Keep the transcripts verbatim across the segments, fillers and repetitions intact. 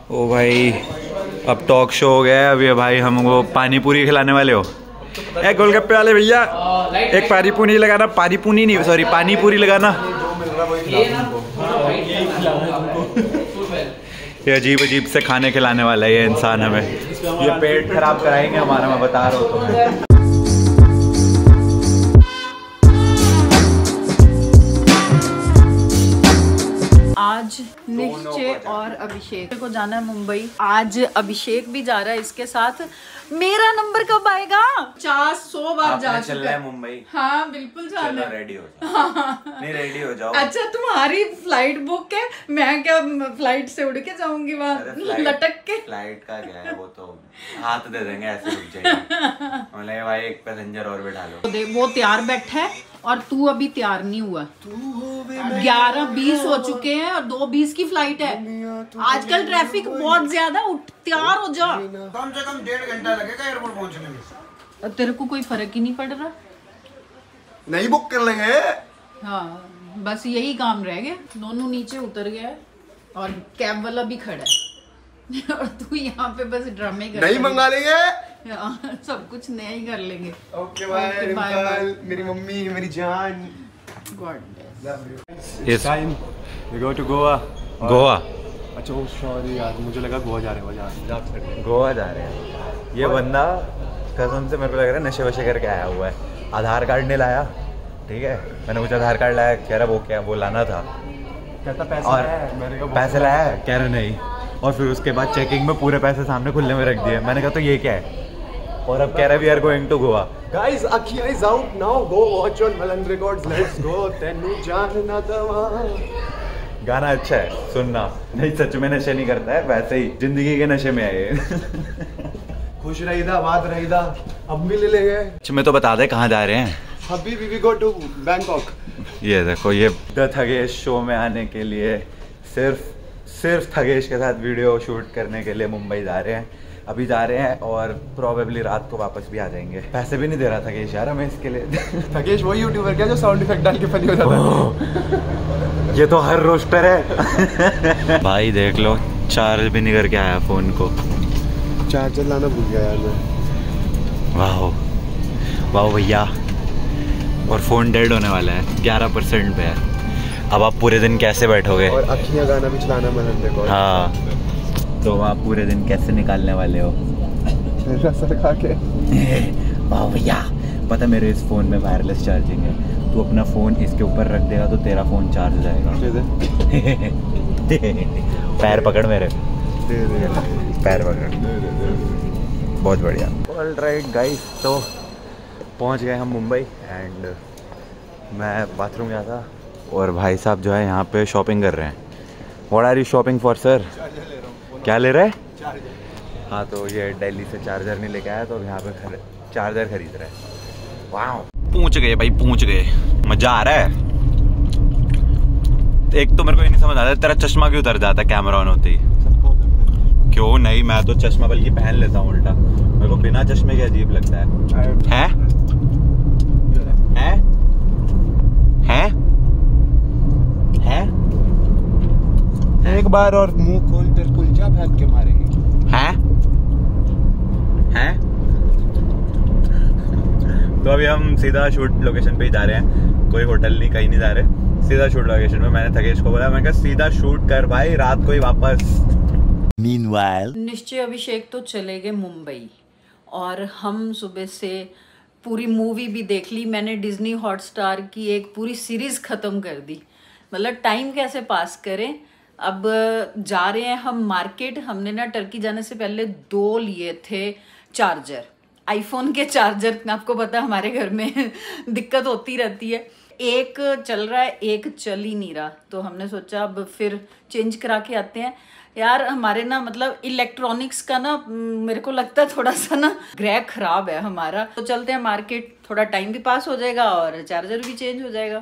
ओ भाई अब talk show हो गया है। अभी भाई हमको पानी पूरी खिलाने वाले हो। ए गोलगप्पे वाले भैया एक पानी पूरी लगाना। पानी पूरी नहीं सॉरी पानी पूरी लगाना। ये अजीब अजीब से खाने खिलाने वाला है ये इंसान हमें। ये पेट खराब कराएंगे हमारा, मैं बता रहा हूँ तुम्हें। आज निश्चय और अभिषेक को जाना है मुंबई। आज अभिषेक भी जा रहा है इसके साथ। मेरा नंबर कब आएगा? चार सौ बार जा चुका है मुंबई। हाँ बिल्कुल जाना है। रेडी हो जाओ। हाँ। नहीं रेडी हो जाओ। अच्छा तुम्हारी फ्लाइट बुक है, मैं क्या फ्लाइट से उड़ के जाऊंगी वहाँ लटक के? फ्लाइट का क्या है, वो तो हाथ दे देंगे ऐसे रुक जाएंगे। भाई एक पैसेंजर और बैठा लो। वो तैयार बैठा है और तू अभी तैयार नहीं हुआ। ग्यारह बीस हो चुके हैं और दो बीस की फ्लाइट है। आजकल ट्रैफिक बहुत ज्यादा। उठ तैयार हो जा। कम से कम डेढ़ घंटा लगेगा एयरपोर्ट पहुंचने में। तेरे को कोई फर्क ही नहीं पड़ रहा? नहीं बुक कर लेंगे। हाँ बस यही काम रह गया। दोनों नीचे उतर गया और कैब वाला भी खड़ा है और तू यहाँ पे बस ड्रामे कर। नहीं मंगा लेंगे सब कुछ नया ही कर लेंगे। ओके बाय बाय मेरी मम्मी मेरी जान। Yes time we go to Goa. Goa. अच्छा ओ सॉरी यार मुझे लगा गोवा जा रहे हो। गोवा जा रहे हैं। ये बंदा कसम से मेरे को लग रहा है नशे वशे करके आया हुआ है। आधार कार्ड नहीं लाया, ठीक है। मैंने कुछ आधार कार्ड लाया, कह रहा वो क्या वो लाना था। कहता पैसे और लाया है। मैंने कहा पैसे लाया है, कह रहा नहीं। और फिर उसके बाद चेकिंग में पूरे पैसे सामने खुले में रख दिए। मैंने कहा तो ये क्या है, और अब कह रहा है we are going to Goa. Guys Akhiyan is out now, go watch on Malang records, let's go तेनू जानना दवा। गाना अच्छा है सुनना। नहीं सच में नशे नहीं करता है, वैसे ही जिंदगी के नशे में आए। खुश रहीदा बात रहीदा, अब भी ले लेंगे। मैं तो बता दे कहाँ जा रहे हैं। अभी we we go to Bangkok. ये देखो ये द थगेश शो में आने के लिए सिर्फ सिर्फ थगेश के साथ वीडियो शूट करने के लिए मुंबई जा रहे हैं। अभी जा रहे हैं और प्रोबेबली रात को वापस भी आ जाएंगे। पैसे भी नहीं दे रहा थगेश यार हमें इसके लिए। थगेश वही यूट्यूबर क्या जो साउंड इफेक्ट डाल के फनी हो जाता है। ये तो हर रोस्टर है। भाई देख लो चार्ज भी नहीं करके आया फोन को। चार्जर लाना भूल गया यार मैं। वाह वाह भैया। और फोन डेड होने वाला है, ग्यारह परसेंट पे है। अब आप पूरे दिन कैसे बैठोगे? और अखियां गाना भी चलाना मलंग रिकॉर्ड। हाँ तो आप पूरे दिन कैसे निकालने वाले हो? सर खा के। वाह भैया पता मेरे इस फोन में वायरलेस चार्जिंग है। तू अपना फोन इसके ऊपर रख देगा तो तेरा फोन चार्ज हो जाएगा। पैर पकड़ मेरे, दे दे पैर पकड़। बहुत बढ़िया। ऑल राइट गाइस, तो पहुंच गए हम मुंबई एंड मैं बाथरूम गया था और भाई साहब जो है यहाँ पे शॉपिंग कर रहे हैं। What are you shopping for sir? क्या ले रहे हैं? हाँ तो ये दिल्ली से चार्जर नहीं लेके आया तो यहाँ पे खर, चार्जर खरीद रहा है। वाह पहुंच गए भाई, पहुंच गए। मजा आ रहा है। एक तो मेरे को ये नहीं समझ आता तेरा चश्मा क्यों उतर जाता है कैमरा ऑन होते ही? क्यों नहीं, मैं तो चश्मा बल्कि पहन लेता हूँ उल्टा। मेरे को बिना चश्मे के अजीब लगता है। हैं? हैं? हैं? हैं? एक बार और मुंह खोल कर कुलचा फेंक के मारेंगे। हैं? हैं? तो अभी हम सीधा शूट लोकेशन पे ही जा रहे हैं। कोई होटल नहीं, कहीं नहीं जा रहे, सीधा शूट लोकेशन पे। मैंने थगेश को बोला, मैं कहा सीधा शूट कर भाई, रात को ही वापस। मीनवाइल निश्चय अभिषेक तो चले गए मुंबई और हम सुबह से पूरी मूवी भी देख ली। मैंने डिज्नी हॉटस्टार की एक पूरी सीरीज खत्म कर दी। मतलब टाइम कैसे पास करें। अब जा रहे हैं हम मार्केट। हमने ना टर्की जाने से पहले दो लिए थे चार्जर, आईफोन के चार्जर। आपको पता है हमारे घर में दिक्कत होती रहती है। एक चल रहा है, एक चल ही नहीं रहा। तो हमने सोचा अब फिर चेंज करा के आते हैं। यार हमारे ना मतलब इलेक्ट्रॉनिक्स का ना मेरे को लगता है थोड़ा सा ना ग्रह खराब है हमारा। तो चलते हैं मार्केट, थोड़ा टाइम भी पास हो जाएगा और चार्जर भी चेंज हो जाएगा।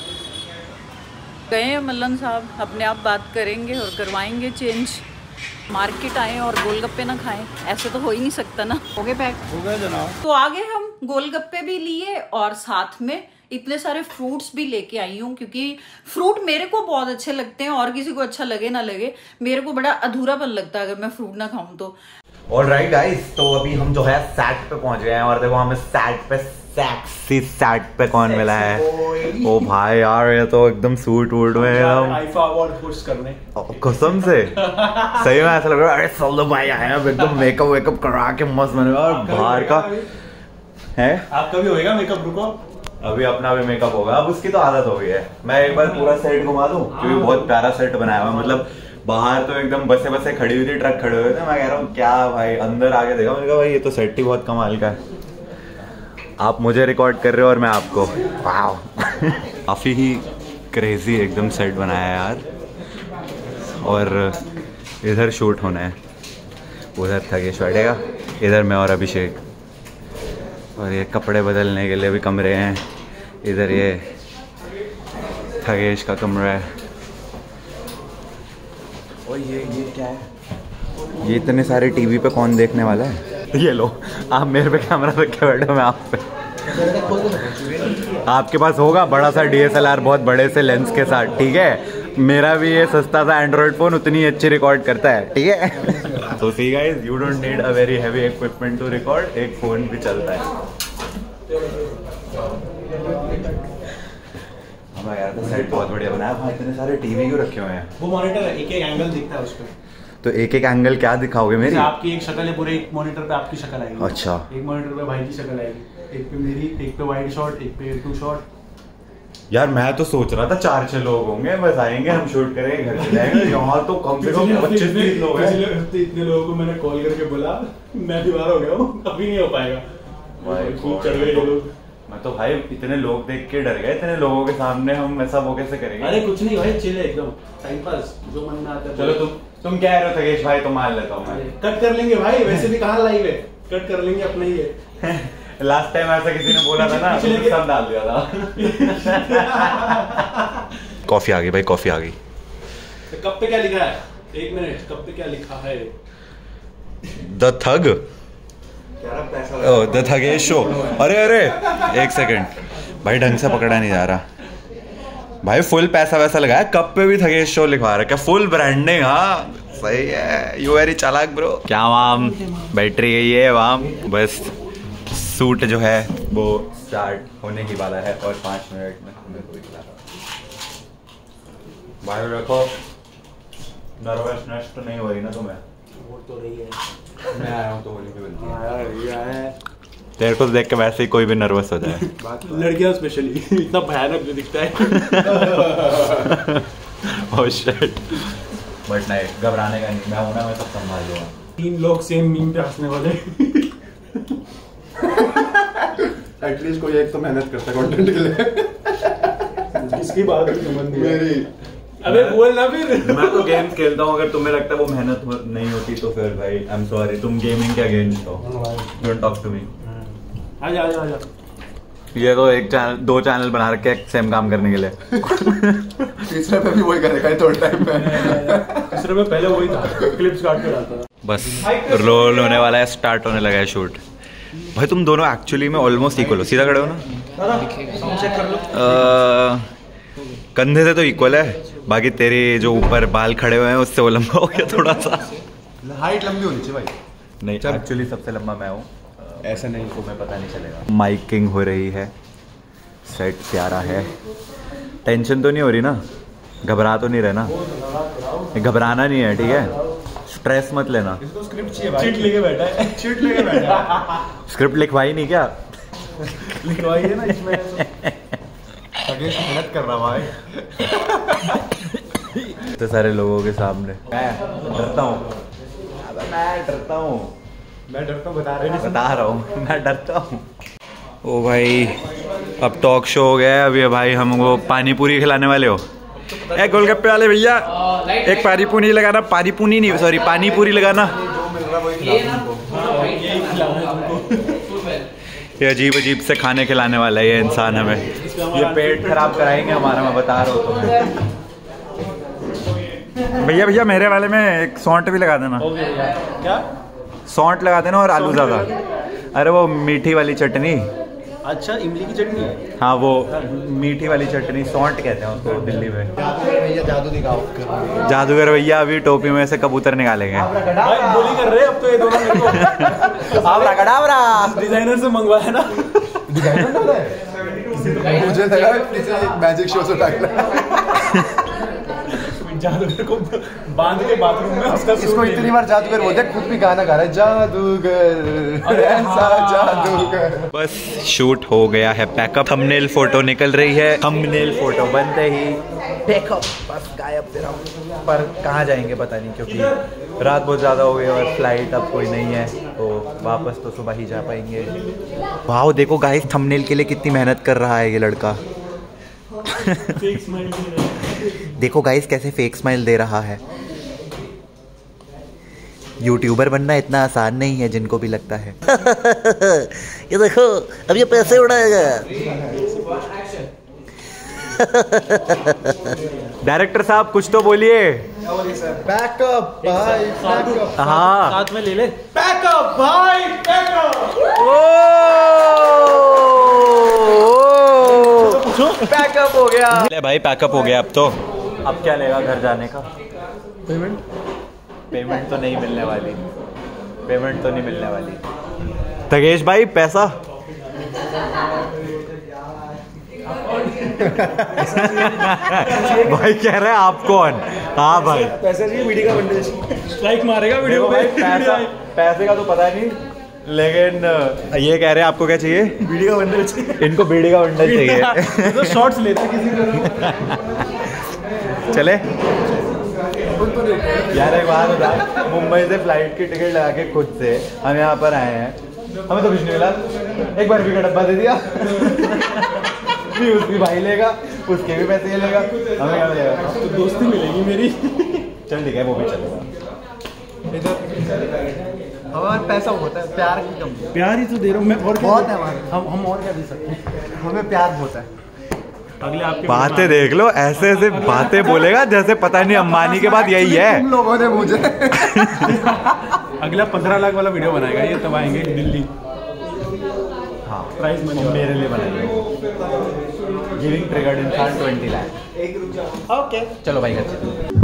गए हैं मल्लन साहब, अपने आप बात करेंगे और करवाएंगे चेंज। मार्केट आए और गोलगप्पे ना खाएं, ऐसे तो हो ही नहीं सकता ना। हो गए पैक? हो गए जनाब। तो आगे हम गोलगप्पे भी लिए और साथ में इतने सारे फ्रूट्स भी लेके आई हूँ, क्योंकि फ्रूट मेरे को बहुत अच्छे लगते हैं, और किसी को अच्छा लगे ना लगे, मेरे को बड़ा अधूरापन लगता है अगर मैं फ्रूट ना खाऊं तो। ऑलराइट गाइस, तो अभी हम जो है सेट पे पहुंच गए हैं, और देखो हमें सेट पे सेक्सी सेट पे कौन मिला है। ओ भाई यार, ये तो एकदम सूट वूट में हम आईफा अवार्ड होस्ट करने कसम से सही में ऐसा लग रहा है अरे सोलो भाई आए हैं एकदम मेकअप वेकअप करा के मस्त बने, और बाहर का है आपका भी होएगा मेकअप, रुको अभी अपना भी मेकअप होगा, अब उसकी तो आदत हो गई है। मैं एक बार पूरा सेट घुमा दूं, क्योंकि बहुत प्यारा सेट बनाया हुआ है, मतलब बाहर तो एकदम बसे बसे खड़ी हुई थी, ट्रक खड़े हुए थे, मैं कह रहा हूँ क्या भाई, अंदर आके देखा, मैंने कहा भाई ये तो सेट ही बहुत कमाल का है। आप मुझे रिकॉर्ड कर रहे हो और मैं आपको, वाव काफ़ी ही क्रेजी एकदम सेट बनाया है यार। और इधर शूट होना है, उधर थकेश बैठेगा, इधर मैं और अभिषेक, और ये कपड़े बदलने के लिए भी कमरे हैं, इधर ये थकेश का कमरा है। और ये ये क्या है, ये इतने सारे टीवी पे कौन देखने वाला है। ये लो, आप मेरे पे कैमरा रख के बैठो, मैं आप पे। आपके पास होगा बड़ा सा डी एस एल आर बहुत बड़े से लेंस के साथ, ठीक है। मेरा भी ये सस्ता सा एंड्रॉइड फोन उतनी अच्छी रिकॉर्ड करता है, ठीक है। तो see guys, you don't need a very heavy equipment to record, एक फोन भी चलता है। हमारा यार तो सेट बहुत बढ़िया बनाया भाई, इतने सारे टीवी क्यों रखे हुए हैं। वो मॉनिटर है, एक एक एंगल दिखता है उस पे, तो एक एक एंगल क्या दिखाओगे मेरी? आपकी एक शक्ल है, पूरे एक मॉनिटर पे आपकी शक्ल आएगी। अच्छा, एक मॉनिटर पे भाई की शक्ल आएगी, एक पे मेरी, एक पे वाइड शॉट, एक पे टू शॉट। यार मैं तो सोच रहा था चार छह लोग होंगे, बस आएंगे हम शूट करेंगे घर चले जाएंगे। यहाँ तो कम से कम पच्चीस तीस लोग हैं। पिछले हफ्ते इतने लोगों को मैंने कॉल करके बोला, मैं बीमार हो गया हूँ, अभी नहीं हो पाएगा। खूब चढ़ गए ये लोग। मैं तो भाई इतने लोग देख के डर गए, इतने लोगों के सामने हम ऐसा वो कैसे करेंगे। अरे कुछ नहीं भाई, चिल है एकदम, टाइम पास, जो मन में आता है। चलो तुम तुम कह रहे हो थकेश भाई, तो मान लेता हूँ मैं। कट कर लेंगे भाई, वैसे भी कहाँ लाइव है, कट कर लेंगे, अपना ही है। लास्ट टाइम ऐसा किसी ने बोला था ना, तो सब डाल दिया था। कॉफी आ गई भाई, कॉफी आ गई। तो कप पे क्या लिखा है? एक मिनट, कप पे क्या लिखा है? The thug, the Thugesh show. अरे अरे एक सेकंड भाई, ढंग से पकड़ा नहीं जा रहा भाई, फुल पैसा वैसा लगाया, कप पे भी थगेश शो लिखवा रहा, क्या फुल ब्रांडिंग। हाँ सही है, यू वेरी चालाक ब्रो। क्या वाम, बैटरी गई है वाम, बस सूट जो है वो स्टार्ट होने की वाला है, और पाँच मिनट में हमें कोई खिला रहा भाई। रखो, नर्वसनेस तो नहीं हो रही ना तुम्हें? वो तो रही है, मैं आया हूँ तो होली की बनती है। आया ये आया है, तेरे को देख के वैसे ही कोई भी नर्वस हो जाए। लड़कियां स्पेशली इतना भयानक जो दिखता है। ओह शिट, बट नहीं, घबराने का नहीं, मैं हूं ना, मैं सब संभाल लूंगा। तीन लोग सेम मीम पे हंसने वाले। एटलीस्ट कोई एक तो मेहनत करता है कंटेंट के लिए। किसकी बात है संबंधी मेरी? अबे बोल ना फिर। मैं तो गेम्स खेलता हूँ, अगर तुम्हें लगता है वो मेहनत नहीं होती तो फिर भाई आई एम सॉरी, तुम गेमिंग के अगेंस्ट हो, डोंट टॉक टू मी। आजा आजा आजा। ये तो एक चैनल, दो चैनल बना रखे हैं सेम काम करने के लिए। तीसरे पे भी वही करेगा थोड़े टाइम में। तीसरे पे पहले वही था, क्लिप्स काट के डालता था। बस रोल होने वाला है, स्टार्ट होने लगा है शूट। भाई तुम दोनों एक्चुअली में ऑलमोस्ट इक्वल हो, सीधा खड़े हो ना? साउंड चेक कर लो। आ, कंधे से तो इक्वल है, बाकी तेरे जो ऊपर बाल खड़े हुए हैं उससे वो लंबा हो गया थोड़ा सा। हाइट लंबी होनी चाहिए भाई। नहीं, एक्चुअली सबसे लंबा मैं हूँ, ऐसा नहीं, तुम्हें पता नहीं चलेगा। माइकिंग हो रही है, सेट प्यारा है, टेंशन तो नहीं हो रही ना? घबरा तो नहीं रहे ना? घबराना नहीं है, ठीक है? स्ट्रेस मत लेना। इसको स्क्रिप्ट चाहिए भाई। चिट लेके बैठा है, चिट लेके बैठा है। स्क्रिप्ट लिखवाई नहीं क्या? लिखवाई है ना इसमें। थकेश मेहनत कर रहा भाई। इतने सारे लोगों के सामने मैं डरता हूँ, मैं डरता हूँ, मैं डरता हूँ, बता रहे हैं, बता रहा हूँ, मैं डरता हूँ। ओ भाई, अब टॉक शो हो गया है, अभी भाई हमको पानी पूरी खिलाने वाले हो? एक गोलगप्पे वाले भैया, एक पानी पूरी लगाना, पानी पूरी नहीं, सॉरी पानी पूरी लगाना। ये अजीब अजीब से खाने खिलाने वाला है ये इंसान हमें, ये पेट खराब कराएंगे हमारा, मैं बता रहा हूँ तुम्हें। भैया भैया मेरे वाले में एक सौंठ भी लगा देना। क्या? सौंठ लगा देना और आलू ज़्यादा। अरे वो मीठी वाली चटनी, अच्छा, इमली की चटनी है। हाँ, वो मीठी वाली चटनी, सौंठ कहते हैं उसको दिल्ली में। भैया जादू दिखाओ। जादूगर भैया अभी टोपी में से कबूतर निकालेंगे। भाई बोली कर रहे अब तो ये दोनों मेरे को। आबरा गडाबरा डिजाइनर से मंगवाया ना। मुझे लगा किसी मैजिक शो से टाइप जादूगर को बांध के बाथरूम में उसका इसको इतनी बार जादूगर बोलते हैं, खुद भी गाना गा रहा है, जादूगर ऐसा जादूगर। बस शूट हो गया है पैकअप, थंबनेल फोटो निकल रही है, थंबनेल फोटो बनते ही पैकअप बस गायब फिर हम। पर कहाँ जाएंगे पता नहीं, क्योंकि रात बहुत ज़्यादा हो गई और फ्लाइट अब कोई नहीं है, तो वापस तो सुबह ही जा पाएंगे। वाह देखो गाइस, थंबनेल के लिए कितनी मेहनत कर रहा है ये लड़का। देखो गाइस कैसे फेक स्माइल दे रहा है। यूट्यूबर बनना इतना आसान नहीं है जिनको भी लगता है। ये देखो अब ये पैसे उड़ाएगा। डायरेक्टर साहब कुछ तो बोलिए। बैकअप भाई, बैकअप। हाँ साथ में ले ले। पैकअप भाई, पैकअप। पैकअप हो गया। ले भाई पैकअप हो गया। अब तो अब क्या लेगा घर जाने का? पेमेंट पेमेंट तो नहीं मिलने वाली, पेमेंट तो नहीं मिलने वाली। तगेश भाई पैसा। भाई कह रहे हैं आप कौन? हाँ भाई पैसे चाहिए, वीडियो का बंडल स्ट्राइक मारेगा वीडियो पे। पैसा, पैसे का तो पता नहीं, लेकिन ये कह रहे हैं आपको क्या चाहिए? वीडियो का बंडल चाहिए। इनको बीड़ी का बंडल चाहिए। तो शॉर्ट्स लेते किसी को। चले यार एक बात बता, मुंबई से फ्लाइट की टिकट लगा के खुद से हम यहाँ पर आए हैं, हमें तो कुछ नहीं मिला। एक बार भी का डब्बा दे दिया। भी उसकी भाई लेगा, उसके भी पैसे लेगा, हमें क्या मिलेगा? तो दोस्ती मिलेगी मेरी। चल ठीक है, वो भी चलेगा। हमारा पैसा होता है, प्यार की कमी। प्यार ही तो दे रहा हूँ मैं, और बहुत है हमारे। हम हम और क्या दे सकते हैं? हमें प्यार होता है। अगले आपके बातें देख लो, ऐसे ऐसे बातें बोलेगा जैसे पता नहीं अंबानी के बाद यही है। तुम लोगों ने मुझे अगला पंद्रह लाख वाला वीडियो बनाएगा ये, तब आएंगे दिल्ली। हाँ प्राइस मनी मेरे लिए बनाइए। गिविंग ट्रिगर्ड इंसान ट्वेंटी लाख। ओके चलो भाई घर चलो।